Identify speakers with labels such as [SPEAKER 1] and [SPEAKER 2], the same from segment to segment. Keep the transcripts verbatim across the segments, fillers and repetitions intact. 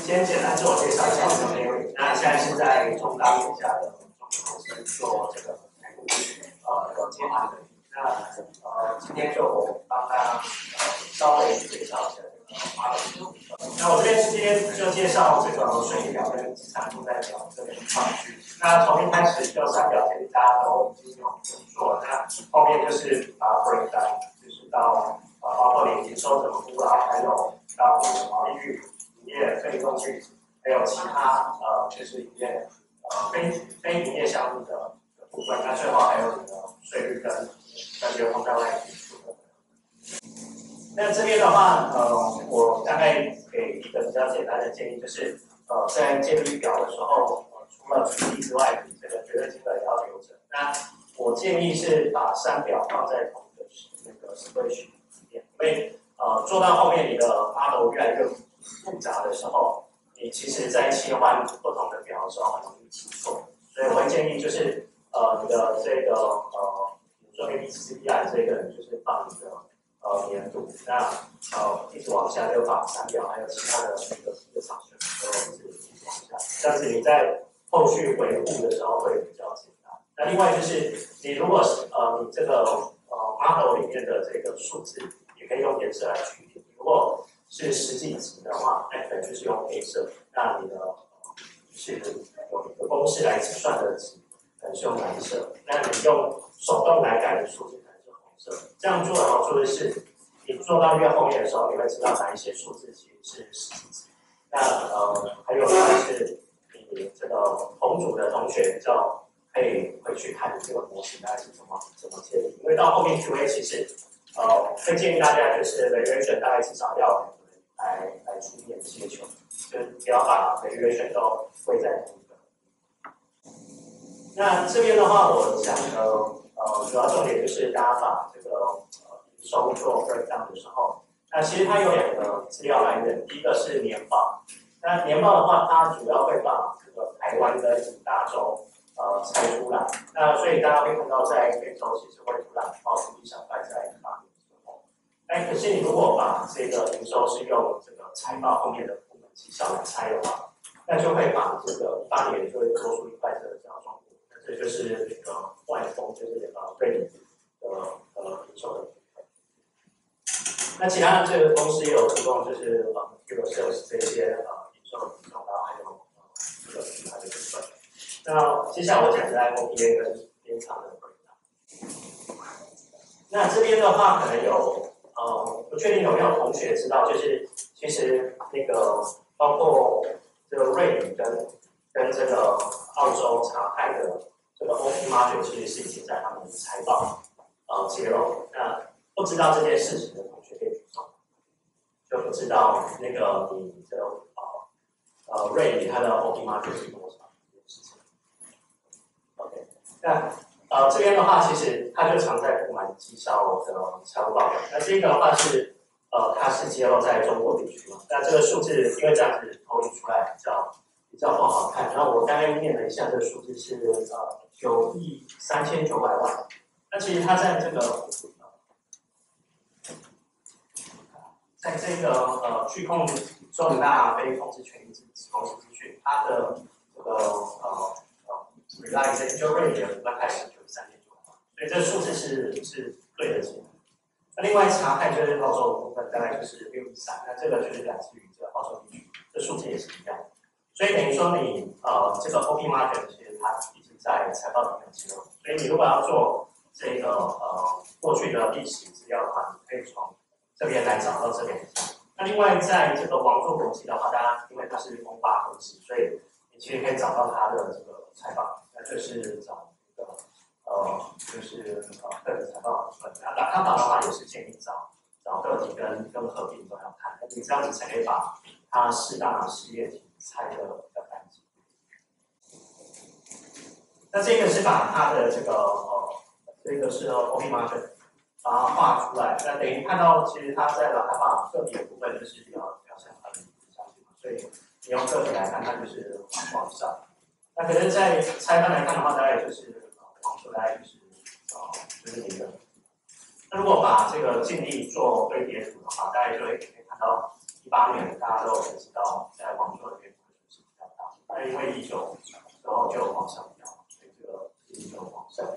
[SPEAKER 1] 先简单自我介绍一下，我是 Mary。那现在是在中钢底下的中国公司做这个财务呃的接盘的。那呃今天就帮大家呃稍微介绍一下这个 model。那我这边今天就介绍这个水泥表跟资产负债表这两块。那从一开始就三表其实大家都已经有做了，那后面就是把它 break down， 就是到呃包括你营收怎么估啊，还有到你的毛利率。营业费用率，还有其他呃，就是营业呃非非营业项目的的部分，那最后还有你的税率跟跟流通在外提出的。那这边的话，呃，我大概给一个比较简单的建议，就是呃，在建立表的时候，呃、除了比例之外，这个绝对金额也要留着。那我建议是把三表放在同一个那个 spreadsheet 里面，因为呃做到后面你的 model 越来越复杂的时候，你其实在切换不同的表的时候很容易记错，所以我会建议就是呃你的这个呃，比如说 A B C D I 这个就是放你的呃年度，那呃一直往下就把三表还有其他的那个市场选都是一直往下，这样子你在后续维护的时候会比较简单。那另外就是你如果是呃你这个呃 model 里面的这个数字，也可以用颜色来区别，如果是实际值的话，那可能就是用黑色。那你的是有一个公式来计算的值，可能是用蓝色。那你用手动来改的数字可能是红色。这样做的好处是，你做到越后面的时候，你会知道哪一些数字其实是实际值。那呃，还有就是你这个同组的同学就可以回去看你这个模型大概是怎么怎么建立，因为到后面 Q A 其实呃会建议大家就是 variation 大概至少要来来出面接球，就是不要把 variation 都归在同一个。那这边的话，我讲的呃主要重点就是大家把这个呃营收做 breakdown 的时候，那其实它有两个资料来源，第一个是年报。那年报的话，它主要会把这个台湾跟五大洲呃拆出来，那所以大家会看到在每周其实会突然冒出一小块在发年之后，哎，可是你如果把这个营收是用这个财报后面的部门绩效来拆的话，那就会把这个一八年就会多出一块这个叫中国，那这就是那个外丰，就是呃对你的呃营收的部分。那其他的这个公司也有提供，就是呃 Q sales 这些呃。然后还有呃这个品牌的部分。那接下来我讲在 O P A 跟编厂的 breakdown。那这边的话，可能有呃不确定有没有同学知道，就是其实那个包括这个瑞典跟跟这个澳洲茶泰的这个 O P margin 其实是已经在他们的财报呃揭露。那不知道这件事情的同学可以举手，就不知道那个你这个。呃，瑞典它的 O P margin 是多少这件事情 ？OK， 那呃这边的话，其实它就藏在部门绩效的财务报表。那这个的话是呃它是揭露在中国地区嘛？那这个数字因为这样子投影出来比较比较不好看。然后我刚才念了一下，这个数字是呃九亿三千九百万。那其实它在这个在这个呃去控重大非控制权益公司资讯，它的这个呃呃 realization rate 也刚开始就是三点九，所以这数字是是对得起来。那另外查看就是澳洲的部分，大概就是六比三，那这个就是来自于这个澳洲地区，这数字也是一样的。所以等于说你呃这个 O P margin 其实它一直在财报里面记录，所以你如果要做这个呃过去的历史资料的话，你可以从这边来找到这边。那另外，在这个王座国际的话，大家因为它是公发公司，所以你其实可以找到它的这个财报。那就是找这个呃，就是呃个人财报部分。那打看法的话，也是建议找找个体跟跟合并都要看，你这样子才可以把它四大事业体拆的比较干净。那这个是把它的这个呃，这个是 O P margin。把它画出来，那等于看到，其实它在拉卡法个别的部分就是比较比较像它的上去嘛，所以你用个体来看，它就是往上。那可是，在拆分来看的话，大概就是往出来就是呃就是零的。那如果把这个净利做对叠图的话，大概就会可以看到一八年大家都有知道，在往出的那因为一九然后就往上调，所以这个一就往上。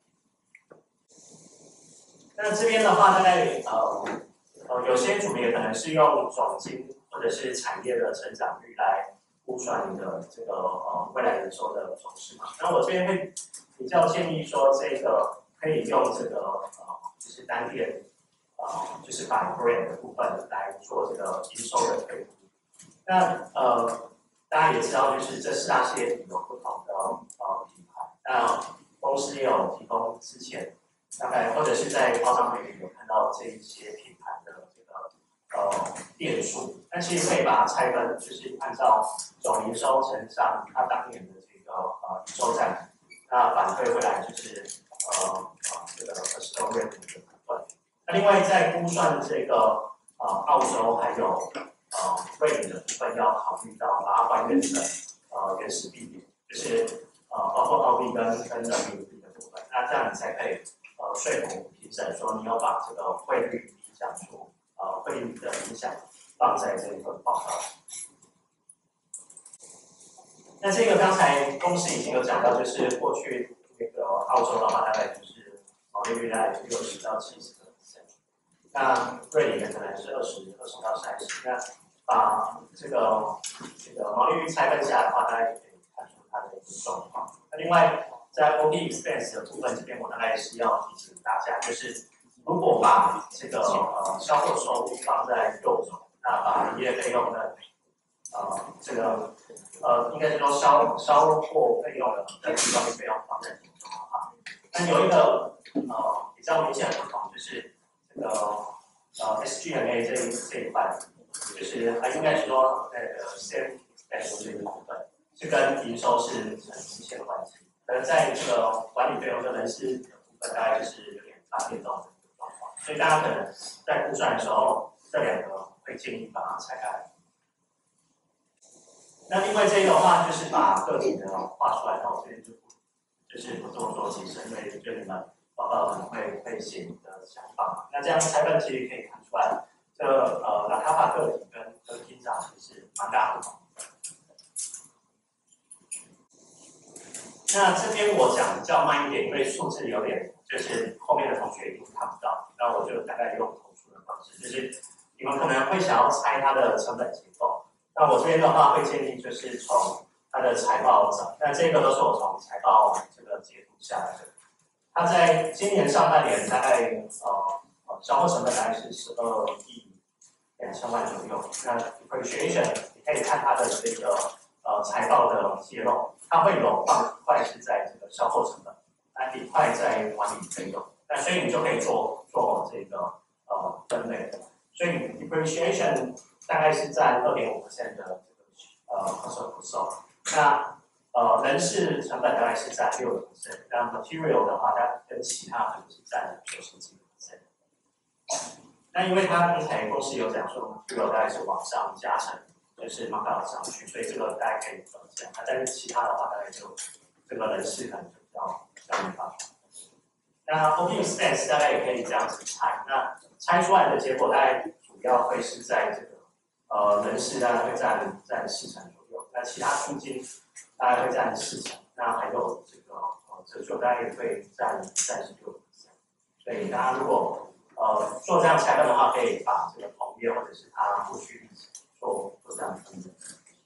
[SPEAKER 1] 那这边的话，大概呃呃有些组别可能是用总金或者是产业的成长率来估算你的这个呃未来营收的走势嘛。那我这边会比较建议说，这个可以用这个呃就是单店呃就是把 brand 的部分来做这个营收的推估。那呃大家也知道，就是这四大事业体有不同的呃品牌，那公司也有提供之前。大概或者是在报章媒体有看到这一些品牌的这个呃店数，那其实可以把它拆分，就是按照总营收乘上它当年的这个呃营收占比，那反馈回来就是呃呃这个二十六月的部分。那另外在估算这个呃澳洲还有呃瑞典的部分，要考虑到把它还原成呃原始币别，就是呃包括澳币跟跟人民币的部分，那这样你才可以。呃，说服评审说你要把这个汇率影响出呃汇率的影响放在这一份报告。那这个刚才公司已经有讲到，就是过去那个澳洲的话，大概就是毛利率大概六十到七十个 percent， 那瑞典可能是二十二十到三十。那把这个这个毛利率拆分下来的话，大家也可以看出它的一个状况。那另外。在 O P expense 的部分，这边我大概是要提醒大家，就是如果把这个呃销售收入放在右手，那把营业费用的呃这个呃应该是说销销货费用的跟地方费用放在左手的话，那有一个呃比较明显的不同，就是这个呃 S G and A 这一这一块，就是它应该说那个 sales expense 这一部分是跟营收是成直线关系。而在这个管理费用跟人事的部分，大概就是有点差别到的状况，所以大家可能在估算的时候，这两个会建议把它拆开来。那另外这个的话，就是把个体的画出来，那我这边就就是不多做解释，因为就你们报告可能会会写你的想法。那这样拆分其实可以看出来，这呃拉卡帕个体跟跟厅长其实蛮大的不同。那这边我讲比较慢一点，因为数字有点，就是后面的同学一定看不到，那我就大概用口述的方式，就是你们可能会想要猜它的成本结构。那我这边的话会建议就是从它的财报找，那这个都是我从财报这个截图下来的。它在今年上半年大概呃呃销售成本大概是十二亿两千万左右。那 depreciation 你可以看它的这个呃财报的揭露。它会有放一块是在这个销售成本，那一块在管理费用，那所以你就可以做做这个呃分类。所以 depreciation 大概是占 二点五 percent 的这个呃cost of goods sold，那呃人事成本大概是占 六 percent， 那 material 的话，它跟其他可能是占九十几 percent。那因为它刚才公司有讲说 material 大概是往上加成。就是马上上去，所以这个大家可以分享。那但是其他的话，大概就这个人事可能就比较比较没办法。那 O P expense 大概也可以这样子猜。那猜出来的结果大概主要会是在这个呃人事大概会占占四成左右，那其他租金大概会占四成，那还有这个呃折旧大概也会占三十六 percent。所以大家如果呃做这样拆分的话，可以把这个同业或者是它过去历史。做做这样分的。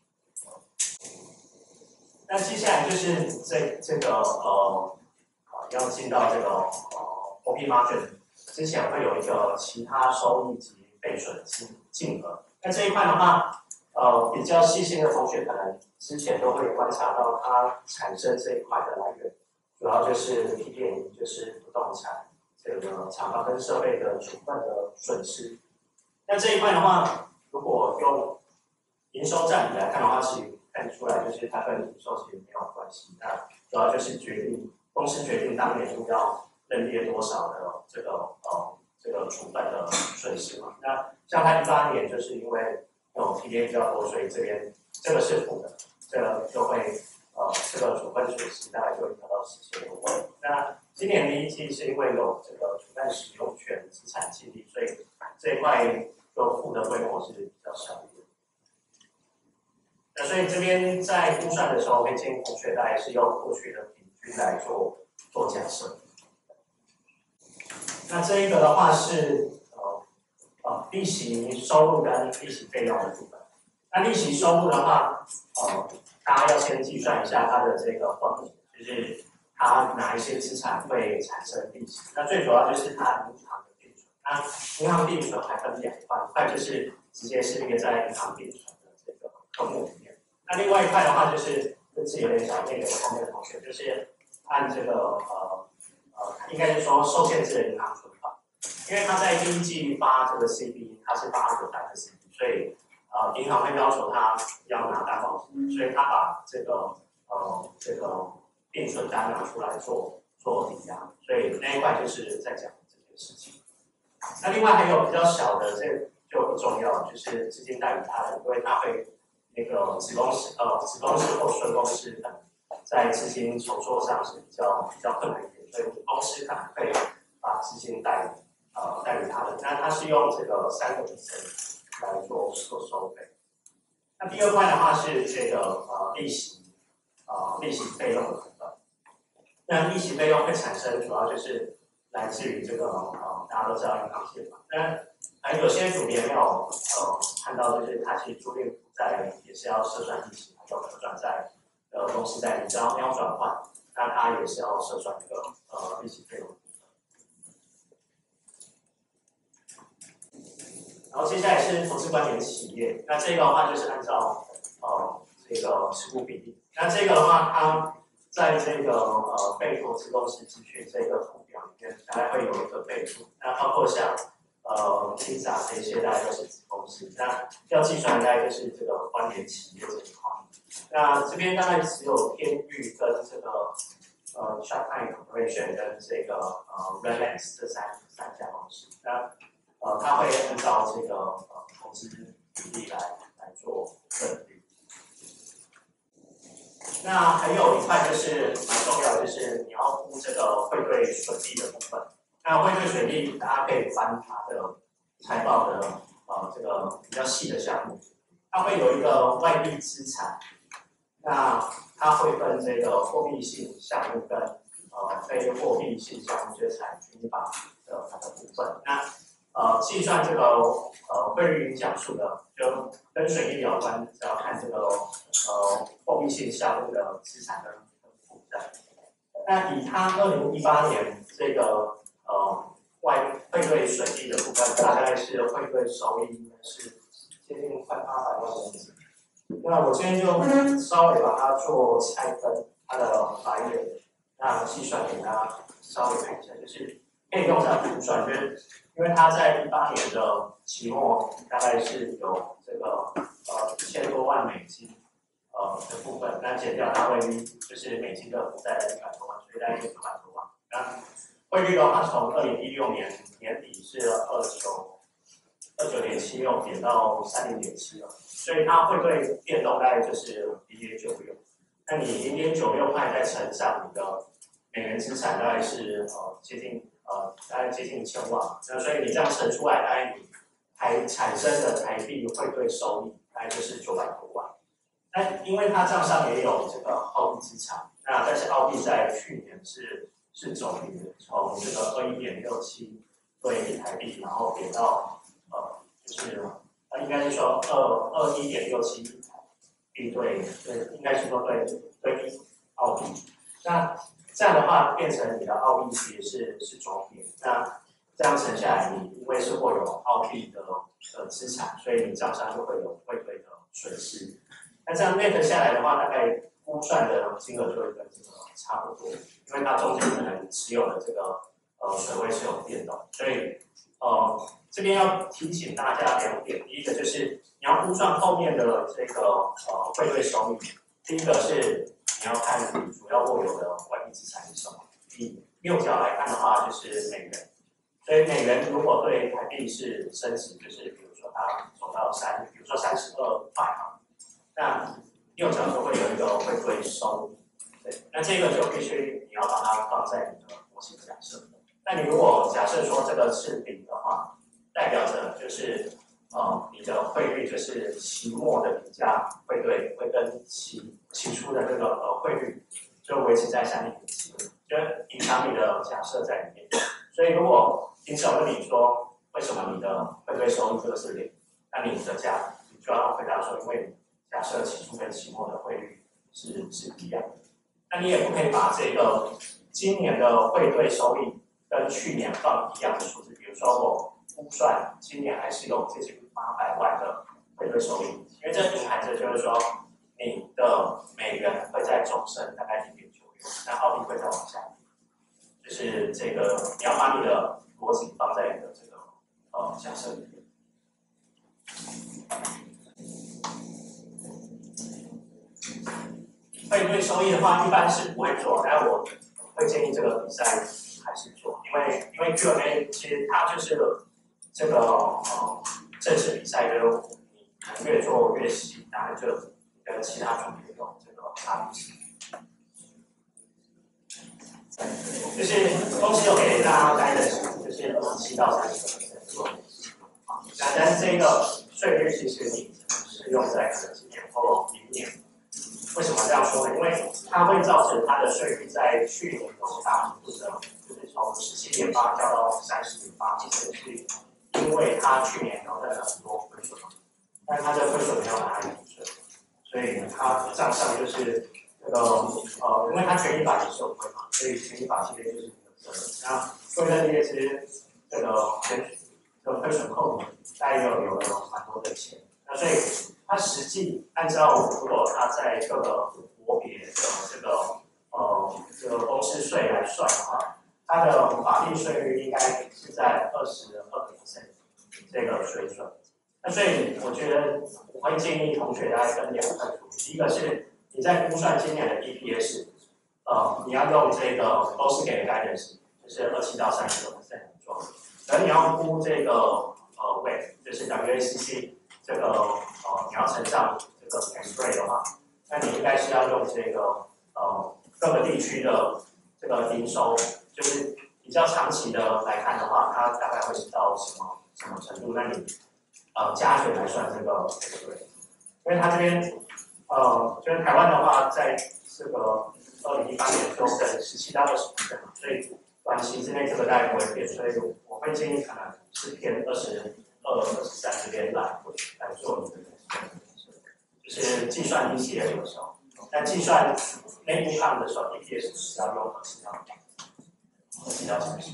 [SPEAKER 1] 那接下来就是这这个呃呃要进到这个呃 O P margin 之前会有一个其他收益及备损金金额。那这一块的话，呃比较细心的同学可能之前都会观察到它产生这一块的来源，主要就是 P P E， 就是不动产这个厂房跟设备的处分的损失。那这一块的话。如果用营收占比来看的话，其实看出来就是它跟营收其实没有关系。那主要就是决定公司决定当年度要认列多少的这个呃这个处分的损失嘛。那像它一八年就是因为有提列比较多，所以这边这个是负的，这个就会呃这个处分损失大概就会得到十千多万。那今年第一季是因为有这个处分使用权资产激励，所以这一块。就负的规模是比较小一点。 那所以这边在估算的时候，会建议同学大概是用过去的平均来做做假设。那这一个的话是呃呃利息收入跟利息费用的部分。那利息收入的话，呃，大家要先计算一下它的这个风险，就是它哪一些资产会产生利息。那最主要就是它银行的定存。那银行定存还分两块，一块就是直接是列在银行定存的这个科目里面。那另外一块的话，就是这是有点小那个后面的同学，就是按这个呃呃，应该是说受限制的银行存款，因为它在第一季发这个 C B， 它是发有单的 C B， 所以呃银行会要求他要拿担保金，所以他把这个呃这个定存单拿出来做做抵押，所以那一块就是在讲这件事情。那另外还有比较小的，这个就不重要，就是资金代理他人，因为他会那个子公司呃子公司或孙公司可能在资金筹措上是比较比较困难一点，所以子公司可能会把资金代理呃代理他人，那他是用这个三个 percent 来做做收费。那第二块的话是这个呃利息呃利息费用的部分。那利息费用会产生，主要就是来自于这个呃大家都知道银行借款。那还有些组别没有呃看到，就是它其实租赁负债也是要设算利息，还有可转债呃公司债，你只要要转换，那它也是要设算这个呃利息费用。然后接下来是投资关联企业，那这个的话就是按照呃这个持股比例，那这个的话它在这个呃被投资公司资讯这个图表里面，大概会有一个备注，那包括像呃 Pizza 这些大概都是子公司，那要计算大概就是这个关联企业这一块。那这边大概只有天域跟这个呃 Shanghai Corporation 跟这个呃 Reliance 这三三家公司，那呃，它会按照这个呃投资比例来来做分率。那还有一块就是蛮重要的，就是你要估这个汇兑损益的部分。那汇兑损益，大家可以翻它的财报的呃这个比较细的项目，它会有一个外币资产，那它会分这个货币性项目跟呃非货币性项目，就是采均法的它的部分。那呃，计算这个呃汇率影响数的，就跟水利有关，只要看这个呃货币性项目的资产跟负债。那以它二零一八年这个呃外汇兑损益的部分，大概是汇兑收益应该是接近快八百万元。那我今天就稍微把它做拆分，它的来源，那计算给大家稍微看一下，就是可以用这样估算，就是因为它在一八年的期末大概是有这个呃一千多万美金呃的部分，那减掉它汇率就是美金的负债一百多万，所以大概有九百多万。那汇率的话，从二零一六年年底是二九二九点七六点到三零点七了，所以它汇兑变动大概就是零点九六。那你零点九六块再乘上你的美元资产，大概是呃接近。呃，大概接近一千万，那所以你这样乘出来，大概你台产生的台币汇兑收益大概就是九百多万。那因为它账上也有这个澳币资产，那但是澳币在去年是是走跌，从这个二一点六七对台币，然后跌到呃就是呃应该是说二二一点六七币对对，应该是说对对澳币。那这样的话，变成你的澳币其实是是走贬，那这样乘下来，你因为是会有澳币的的资产，所以你账上就会有汇兑的损失。那这样 net 下来的话，大概估算的金额就会跟这个差不多，因为它中间可能持有的这个呃水位是有变动，所以呃这边要提醒大家两点，第一个就是你要估算后面的这个呃汇兑收益，第一个是。你要看主要握有的外币资产是什么。以右角来看的话，就是美元。所以美元如果对台币是升值，就是比如说它走到三，比如说三十二块啊，那右角就会有一个汇兑收益。对，那这个就必须你要把它放在你的模型假设。那你如果假设说这个是零的话，代表着就是呃你的汇率就是期末的比价汇兑汇跟起起初的这个呃汇率就维持在三点零七，就影响你的假设在里面。所以如果因此我问你说为什么你的汇兑收益这个是零，那你的假你就要回答说，因为假设起初跟期末的汇率是是一样的。那你也不可以把这个今年的汇兑收益跟去年放一样的数字，比如说我估算今年还是有接近八百万的汇兑收益，因为这隐含着就是说你的美元会在走升大概零点九元，那澳币会再往下，就是这个你要把你的逻辑放在你的这个呃假设里面。汇兑收益的话，一般是不会做，但我会建议这个比赛还是做，因为因为 Q and A 其实它就是这个呃正式比赛，就是你越做越细，当然就跟其他组别有这个差别性。就是公司有给大家待的就是二十七到三十个 percent， 但是这个税率其实你适用在可能今年或明年。为什么这样说呢？因为它会造成它的税率在去年有大幅度的，就是从十七点八掉到三十点八，其实是因为它去年有了很多亏损，但是它的亏损没有拿来补税，所以它账上就是这个呃，因为它权益法也受亏嘛，所以权益法其实就是你的责任。那贵认列支这个权这个亏损扣抵，大概又留了蛮多的钱，那所以。它实际按照如果它在各个国别的这个呃这个公司税来算的话，它的法定税率应该是在二十二点三这个水准。那所以我觉得我会建议同学大概分两块处理，第一个是你在估算今年的 E P S， 呃，你要用这个公司给的 guidance， 就是二七到三十个 percent 做，而你要估这个呃 weight， 就是 W A C C 这个。呃，你要乘上这个 tax rate 的话，那你应该是要用这个呃各个地区的这个营收，就是比较长期的来看的话，它大概会是到什么什么程度？那你呃加权来算这个 tax rate， 因为它这边呃就是台湾的话，在这个二零一八年就等十七到二十 percent 嘛，所以短期之内这个大概不会变，所以我会建议可能是偏二十二、二十三这边来来做这个。就是计算 E C F 的时候，但计算 net income 的时候 ，E P S 是要用二十到二十到三十。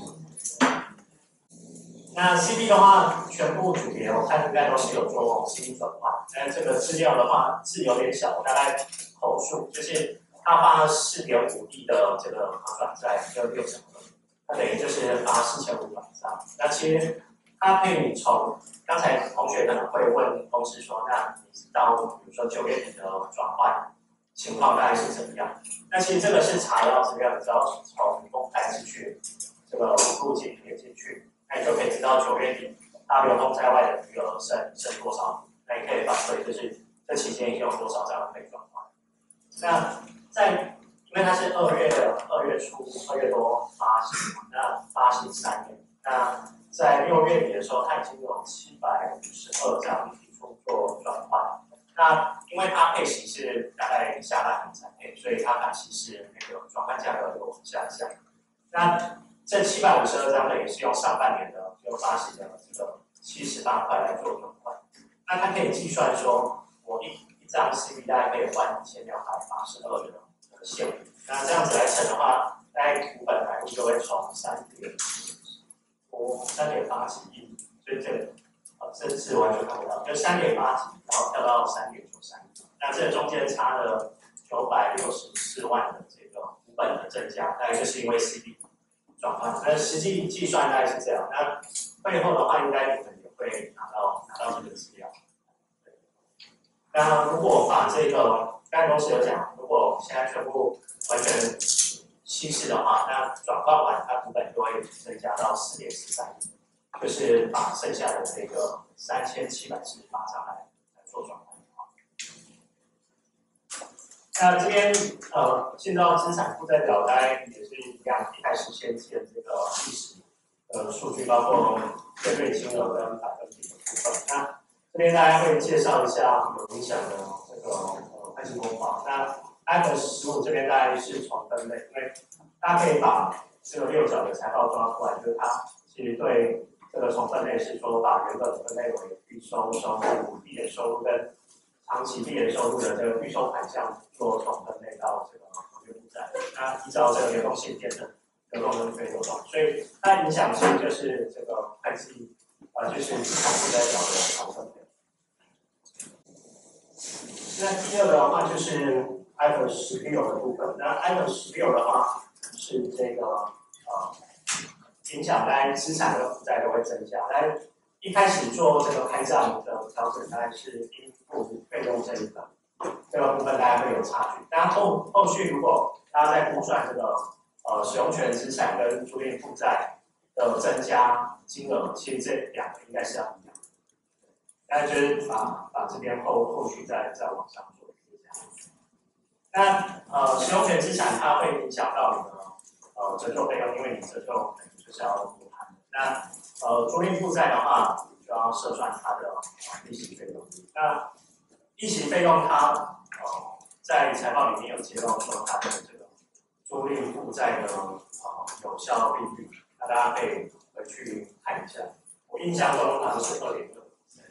[SPEAKER 1] 那 C B 的话，全部组别我看应该都是有做 C B 转换，但这个资料的话字有点小，大概口述就是他发了四点五亿的这个可转债，就六成的，它等于就是发四千五百张。那其实它可以从刚才同学可能会问公司说，那你知道比如说九月底的转换情况大概是怎么样？那其实这个是查到资料，你知道从公开资讯这个路径点进去，那你就可以知道九月底它流通在外的余额剩剩多少，那你可以反馈就是这期间已经有多少张可以转换。那在因为它是二月二月初二月多发行，那发行三年，那在六月底的时候，它已经有七百五十二张提出做转换。那因为它配息是大概下半年才配，所以它它其实那个转换价格有往下降。那这七百五十二张等于是用上半年的就发行的这个七十八块来做转换。那它可以计算说，我一一张 C B 大概可以换一千两百八十二的现金。那这样子来乘的话，大概股本来就会从三点。我三点八几亿，所以这个呃这次完全看不到，就三点八几，然后跳到三点九三，那这中间差了九百六十四万的这个股本的增加，大概就是因为 C B 转换，那实际计算大概是这样。那背后的话，应该你们也会拿到拿到这个资料。那如果把这个刚才公司有讲，如果现在全部完全稀释的话，那转换完它股本就会增加到四点四三亿，就是把剩下的这个三千七百四十八张来来做转换。那这边呃，进到资产负债表，大概也是一样，一开始先建这个历史呃数据，包括针对金额跟百分比的部分。那这边大家会介绍一下有影响的这个呃会计公报。那 I F R S 十五这边大概是从分类，因为大家可以把这个六角的财报抓出来，就是它其实对这个从分类是说把原本分类为预收收入、闭眼收入跟长期闭眼收入的这个预收款项做从分类到这个合约负债，那依照这个流动性变成流动跟非流动，所以它影响性就是这个会计呃就是资产负债表的从分类。那第二个的话就是 I F R S 十六的部分，那 I F R S 十六的话是这个呃影响大概资产的负债都会增加，但是一开始做这个开账的调整，大概是应付费用这一份，这个部分大家会有差距。但后后续如果大家在估算这个呃使用权资产跟租赁负债的增加金额，其实这两个应该是要一样。那就是把把这边后后续再再往上做一个这样。那呃使用权资产它会影响到你的呃折旧费用，因为你折旧可能就是要付它的。那呃租赁负债的话，就要设算它的利息费用。那利息费用它呃在财报里面有揭露说它的这个租赁负债的呃有效利率，那大家可以回去看一下。我印象中好像是二点二。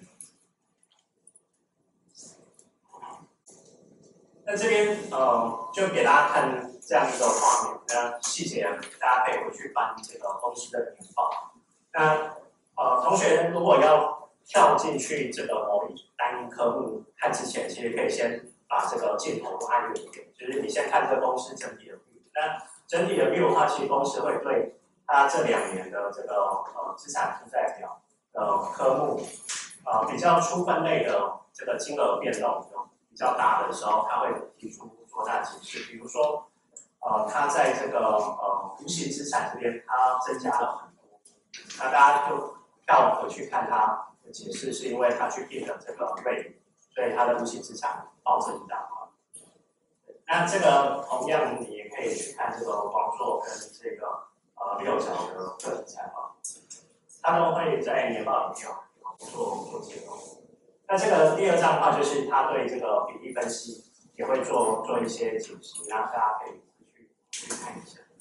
[SPEAKER 1] 那这边呃，就给大家看这样一个画面，那细节大家可以回去翻这个公司的年报。那呃，同学如果要跳进去这个某一单一科目看之前，其实可以先把这个镜头按远一点，就是你先看这个公司整体的 view。那整体的 view 的话，其实公司会对它这两年的这个呃资产负债表的科目，呃比较出分类的这个金额变动比较大的时候，他会提出做大解释，比如说，呃，它在这个呃无形资产这边，它增加了很多，那大家就跳回去看它的解释，是因为它去定了这个rate，所以它的无形资产暴增一大块。那这个同样你也可以去看这个王硕跟这个呃六角的个人财报，他都会在年报里面做做揭露。那这个第二章的话，就是他对这个比例分析也会做做一些解析，那大家可以去去看一下。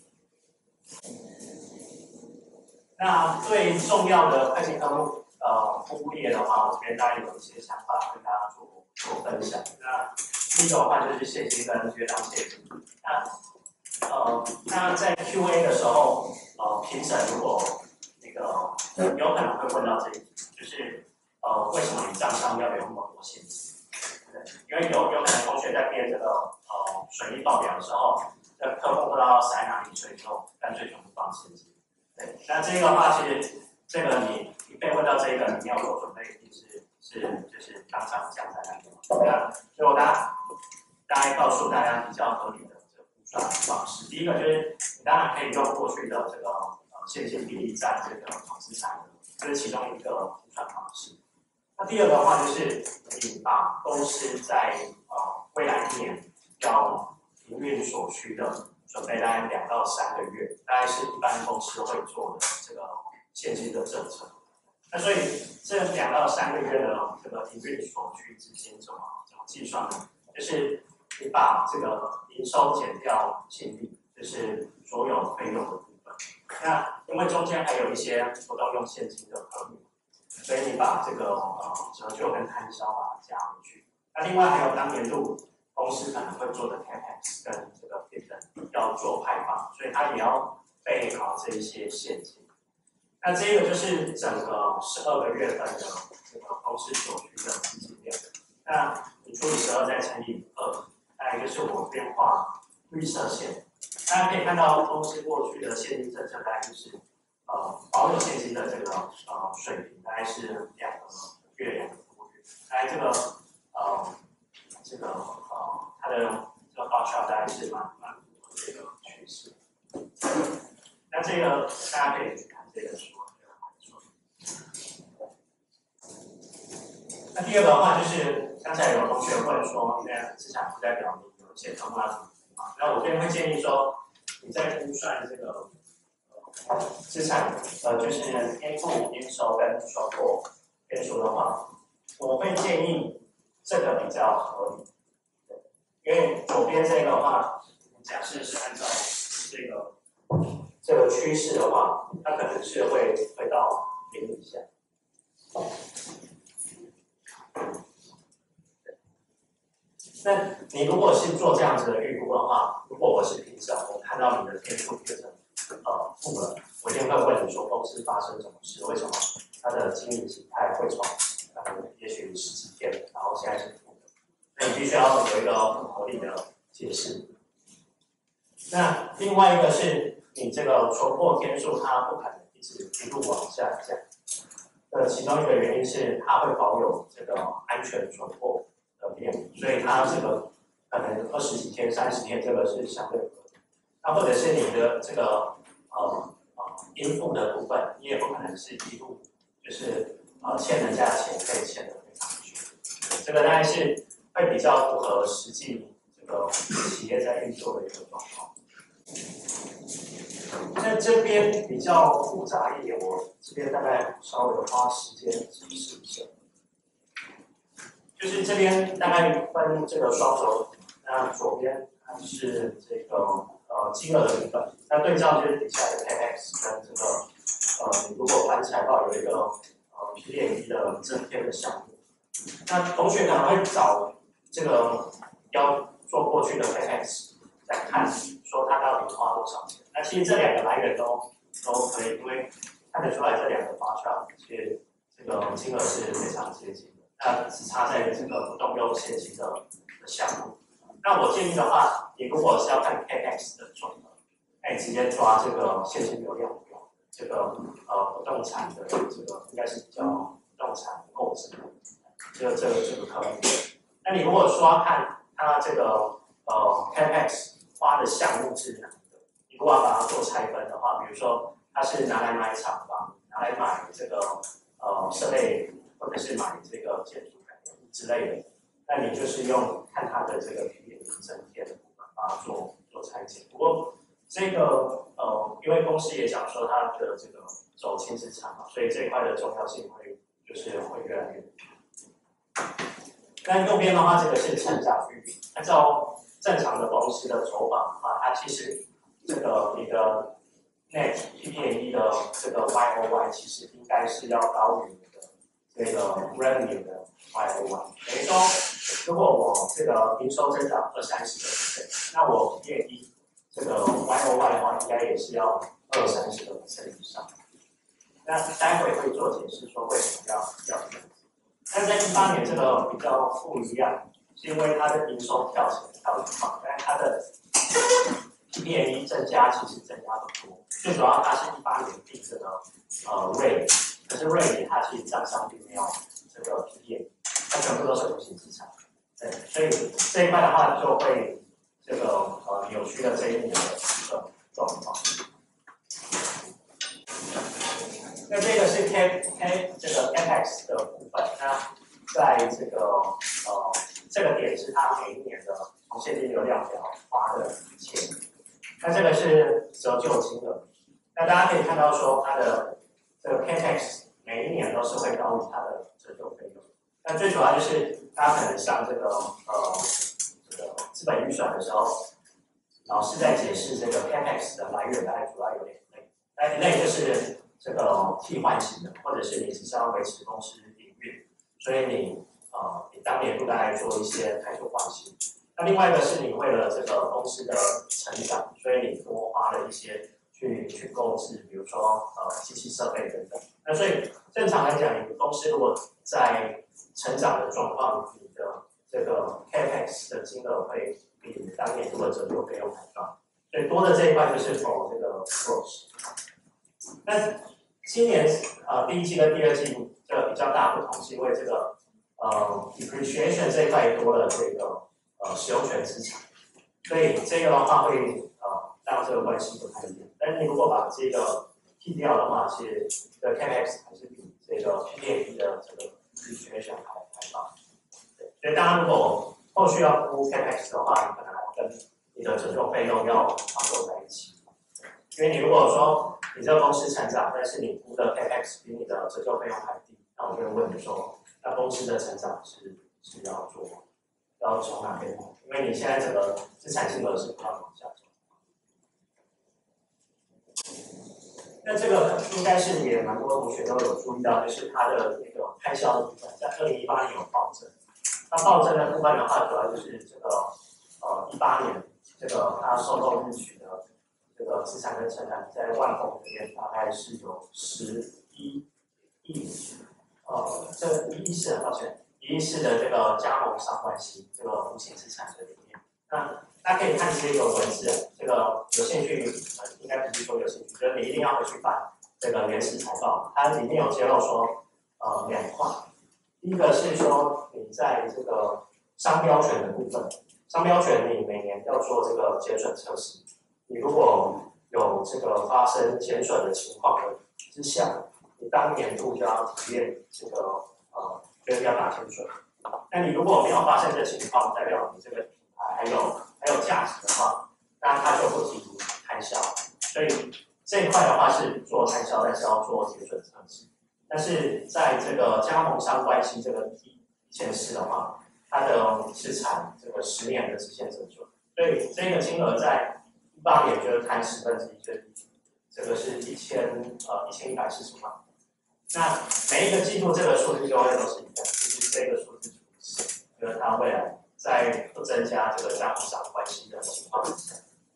[SPEAKER 1] 那最重要的会计科目呃忽略的话，我这边大概有一些想法跟大家做做分享。那第一个的话就是现金跟约当现金。那呃那在 Q A 的时候，呃评审如果那个有可能会问到这一题，就是。呃，为什么你账上要有那么多现金？对，因为有有可能同学在编这个呃水利报表的时候，这科目不知道塞哪里，所以就干脆全部放现金。对，那这个的话，其实这个你你被问到这个，你没有做准备，一定是是就是当场降在那边。那所以我大家大概告诉大家比较合理的这个估算方式。第一个就是你当然可以用过去的这个呃现金比例占这个总资产的，这是其中一个估算方式。那第二个的话就是你把公司在呃未来一年要营运所需的准备大概两到三个月，大概是一般公司会做的这个现金的政策。那所以这两到三个月的这个营运所需资金怎么怎么计算呢？就是你把这个营收减掉净利，就是所有费用的部分。那因为中间还有一些不动用现金的科目。所以你把这个呃折旧跟摊销把它加回去。那另外还有当年度公司可能会做的 capex 跟这个 dividend 要做派发，所以它也要备好这一些现金。那这个就是整个十二个月份的这个公司所需的资金量。那你除以十二再乘以二，大概就是我变化绿色线。大家可以看到公司过去的现金政策大概就是。呃，保有现金的这个呃水平大概是两个月两个多月，大概这个呃这个呃它的这个 bar chart 大概是蛮蛮符合这个趋势。那这个大家可以去看这个书，那第二个的话就是刚才有同学问说，因为资产负债表里有一些科目要怎么估嘛？那我这边会建议说，你在估算这个。资产呃就是应付、应收跟收获变数的话，我会建议这个比较合理。 因为左边这个的话，假设是按照这个这个趋势的话，它可能是会会到零以下。那你如果是做这样子的预估的话，如果我是评审，我看到你的天数变成呃负了，我一定会问你说公司发生什么事，为什么它的经营形态会从呃也许十几天，然后现在是负的，那你必须要有一个很合理的解释。那另外一个是你这个存货天数，它不可能一直一路往下降。呃，其中一个原因是它会保有这个安全存货的面，所以它这个可能二十几天、三十天，这个是相对合理。那或者是你的这个呃呃应付的部分，你也不可能是一路就是呃欠人家的钱可以欠的非常久，这个大概是会比较符合实际这个企业在运作的一个状况。那这边比较复杂一点，我这边大概稍微花时间解释一下。就是这边大概分这个双轴，那左边它是这个呃金额的部分，那对照就是底下的 Capex 跟这个呃，你如果翻财报有一个呃 P D E 的增添的项目，那同学可能会找这个要做过去的 Capex 来看，说它到底花多少钱。那其实这两个来源都都可以，因为看得出来这两个发票其实这个金额是非常接近的。那只差在这个不动用现金的的项目。那我建议的话，你如果是要看 Capex 的总额，那你直接抓这个现金流量表，这个呃不动产的这个应该是叫不动产购置，这个这个这个可以。那你如果说要看它这个呃 Capex 花的项目是哪一个，你如果要把它做拆分的话，比如说它是拿来买厂房，拿来买这个呃设备。或者是买这个建筑改良之类的，那你就是用看它的这个 P D E 增添的部分，把它做做拆解。不过这个呃，因为公司也讲说它的这个走轻资产嘛，所以这一块的重要性会就是会越来越大。那右边的话，这个是成长率，按照正常的公司的走法的话，它其实这个你的 net P D E 的这个 Y O Y 其实应该是要高于这个 revenue 的 Y O Y， 等于说，如果我这个营收增长二三十个 percent， 那我建议这个 Y O Y 的话，应该也是要二三十个 percent 以上。那待会会做解释说为什么要要这样子。但在一八年这个比较不一样，是因为它的营收跳起来跳得快，但是它的 P D E 增加其实增加不多，最主要它是一八年定这个呃 rate。可是瑞典它其实账上并没有这个 P D E， 它全部都是无形资产，对，所以这一块的话就会这个呃扭曲了这一年的一个状况。那这个是 K K 这个 Capex 的部分，那在这个呃这个点是它每一年的从现金流量表花的钱，那这个是折旧金额，那大家可以看到说它的。这个 Capex 每一年都是会高于它的折旧费用，但最主要就是大家可能上这个呃这个资本预算的时候，老师在解释这个 Capex 的来源，大概主要有两类，那一类就是这个替换型的，或者是你只是要维持公司营运，所以你呃你当年度大概做一些开拓换新，那另外一个是你为了这个公司的成长，所以你多花了一些。去去购置，比如说呃机器设备等等。那所以正常来讲，你公司如果在成长的状况，你的这个 Capex 的金额会比你当年度的折旧费用还高。所以多的这一块就是 for 这个 growth。那今年呃第一季跟第二季这个比较大不同，是因为这个呃 depreciation 这一块多了这个呃使用权资产，所以这个的话会呃让这个关系不太一样。但是你如果把这个剔掉的话，其实这个 Capex 还是比这个 P D E 的这个 depreciation 还还高。对，所以大家如果后续要估 Capex 的话，你可能还要跟你的折旧费用要绑钩在一起。因为你如果说你这个公司成长，但是你估的 Capex 比你的折旧费用还低，那我就会问你说，那公司的成长是是要做要从哪边来？ 因为你现在整个资产金额是不断往下走。那这个应该是也蛮多同学都有注意到，就是它的那个开销的部分，在二零一八年有暴增。那暴增的部分的话，主要就是这个呃一八年这个它收购日取的这个资产跟承揽，在万丰这边大概是有十一亿，呃，这一亿是抱歉，一亿是的这个加盟商关系，这个无形资产的里面。那大家可以看这个文字，这个有兴趣，呃，应该不是说有兴趣，就是你一定要回去翻这个原始财报，它里面有揭露说，呃，两块，第一个是说你在这个商标权的部分，商标权你每年要做这个减损测试，你如果有这个发生减损的情况的之下，你当年度就要体验这个呃，就是要打减损。那你如果没有发生这情况，代表你这个还有还有价值的话，那它就不提摊销。所以这一块的话是做摊销，但是要做减损测试。但是在这个加盟商关系这个一件事的话，它的市场这个十年的直线增速，所以这个金额在一八年就是摊十分之一，就这个是一千呃一千一百四十万。那每一个季度这个数字就会都是一样，就是这个数字除以十，就是它未来在不增加这个加盟商关系的情况之下。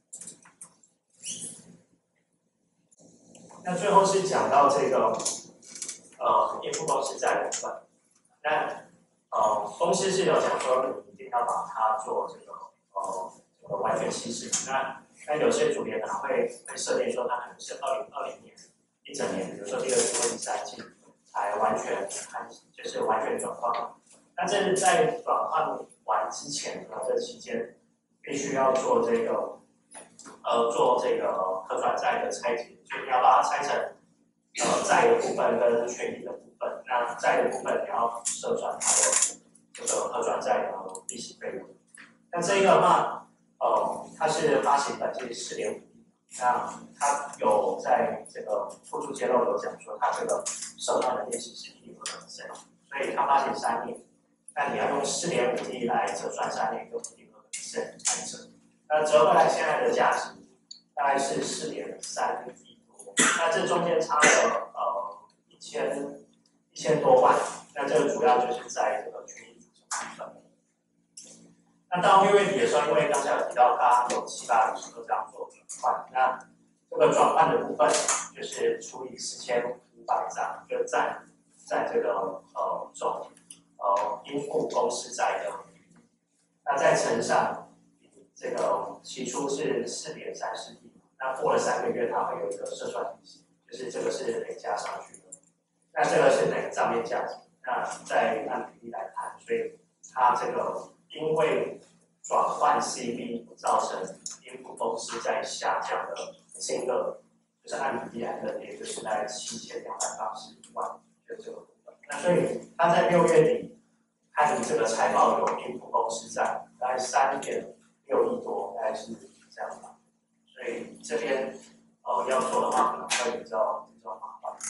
[SPEAKER 1] 那最后是讲到这个呃应付公司债的部分。那呃公司是有讲说你一定要把它做这个呃这个完全稀释。那那有些组别可能会会设定说它可能是二零二零年一整年，比如说第二季或第三季才完全看就是完全转换。那这是在转换完之前呢，这期间必须要做这个呃做这个可转债的拆解，就是你要把它拆成呃债的部分跟权益的部分。那债的部分你要设算它的这个可转债的利息费用。那这个的话，呃，它是发行本金四点五亿，那它有在这个附注揭露有讲说，它这个设算的利息是一点二 percent， 所以它发行三年。那你要用四点五亿来折算三年，就一点二 percent 来折。那折回来现在的价值大概是四点三亿多。那这中间差了呃一千一千多万。那这个主要就是在这个权益组成部分。那到六月底的时候，因为刚才有提到，它有七百五十个这样做转换。那这个转换的部分就是除以四千五百张，就占占这个呃总。呃，应付公司债的，那再乘上这个起初是四点三四亿，那过了三个月，它会有一个设算利息，就是这个是累加上去的。那这个是等于账面价值，那再按比例来看，所以它这个因为转换 C B 造成应付公司债下降的金额，就是按比例来认，也就是大概七千两百八十一万，就这个部分。那所以它在六月底。看你这个财报有应付公司债，大概三点六亿多，大概是这样吧。所以这边呃要做的话，可能会比较比较麻烦。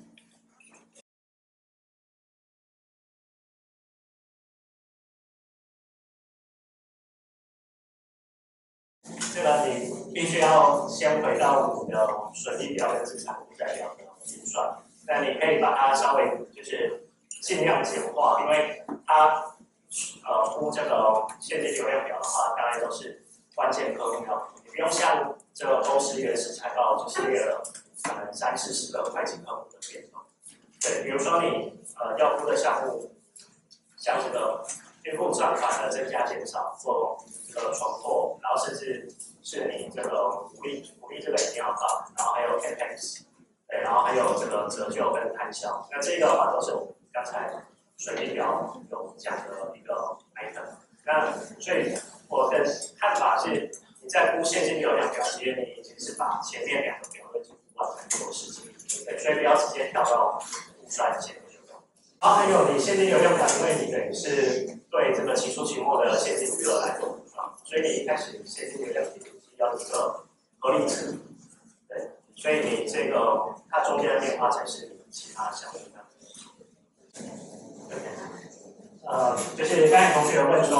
[SPEAKER 1] 这个你必须要先回到你的损益表跟资产负债表的计算，那你可以把它稍微就是尽量简化，因为它。呃，估这个现金流量表的话，大概都是关键客户要，你不用像这个公司原始财报就是列了可能三四十个会计客户的变动。对，比如说你呃要估的项目，像这个应付转款的增加减少或这个重货，然后甚至是你这个福利福利这个一定要报，然后还有 capex， 对，然后还有这个折旧跟摊销，那这个的话都是我们刚才。损益表有讲的一个 item， 那所以我的看法是，你在估现金流量表，其实你已经是把前面两个表都已经完成做事情，对，所以不要直接跳到估算现金流量。然后还有你现金流量表，因为你等于是对这个期初期末的现金余额来做估算，所以你一开始现金流量表要一个合理值，对，所以你这个它中间的变化才是你其他项目的。呃，就是刚才同学问说，那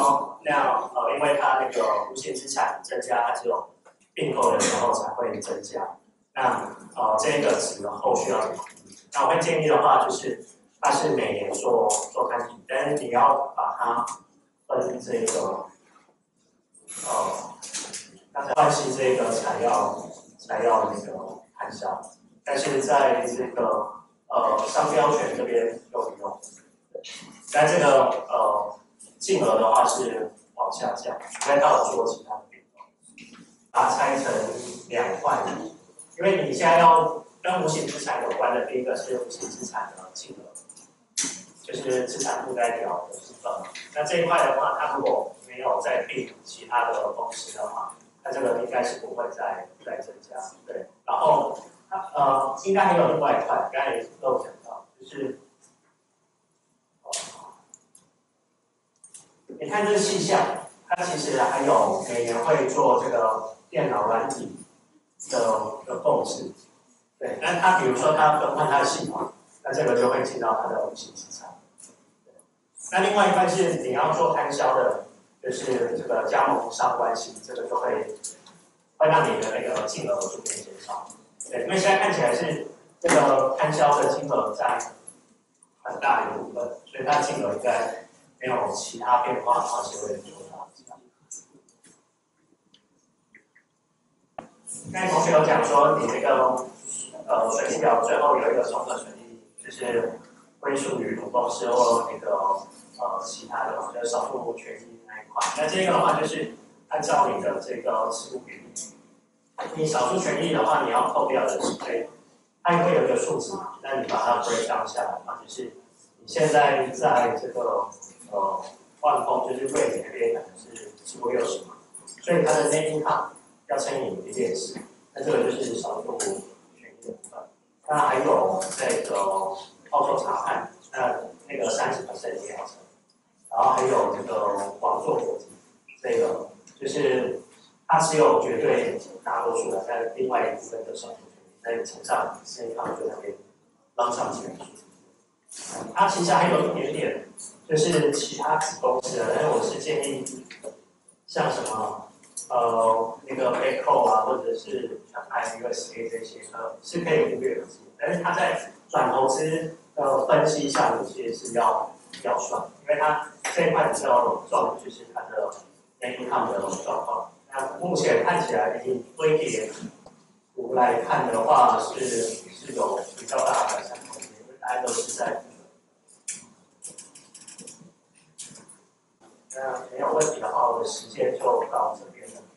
[SPEAKER 1] 那呃，因为它那个无形资产增加，它只有并购的时候才会增加。那呃，这个值后续要怎么？那我会建议的话，就是它是每年做做摊底，但是你要把它分这个呃，刚才关系这个才要才要那个摊销，但是在这个呃商标权这边就不用。但这个呃金额的话是往下降，除非到做其他的变动，把它拆成两块，因为你现在要跟无形资产有关的，第一个是无形资产的金额，就是资产负债表的部分。那这一块的话，它如果没有再并其他的公司的话，它这个应该是不会再再增加。对，然后它呃应该还有另外一块，刚才也漏讲到，就是。你看这个细项，它其实还有每年会做这个电脑软体的的购置，对，那它比如说它更换它的系统，那这个就会进到它的无形资产。那另外一块是你要做摊销的，就是这个加盟商关系，这个就会会让你的那个金额逐渐减少。对，因为现在看起来是这个摊销的金额占很大一部分，所以它金额应该。没有其他变化的话，是会做到。刚才同学有讲说，你那个呃水系表最后有一个综合权益，就是归属于母公司或那个呃其他的嘛，就是少数权益那一块。那这个的话，就是按照你的这个持股比例，你少数权益的话，你要扣掉的是对，它会有一个数值，那你把它 break down 下来，那就是你现在在这个。呃，万丰就是柜里那边可能是超过六十嘛，所以它的net income要乘以零点四，那这个就是少数权益的部分。那还有这个澳洲查看，那那个三十 percent 也要乘，然后还有这个王座国际，这个就是它持有绝对大多数的，在另外一部分的少数权益，那你乘上 net income 就那边让上去。它其实还有一点点。就是其他子公司的，但是我是建议像什么呃那个 Backro 啊，或者是像 I U S A 这些，呃是可以忽略的，但是它在转投资的分析上其实是要要算，因为它这一块比较重就是它的 net income 的状况。那目前看起来以堆叠图来看的话，是是有比较大的改善空间，因为大家都是在。那没有问题的话，我的时间就到这边了。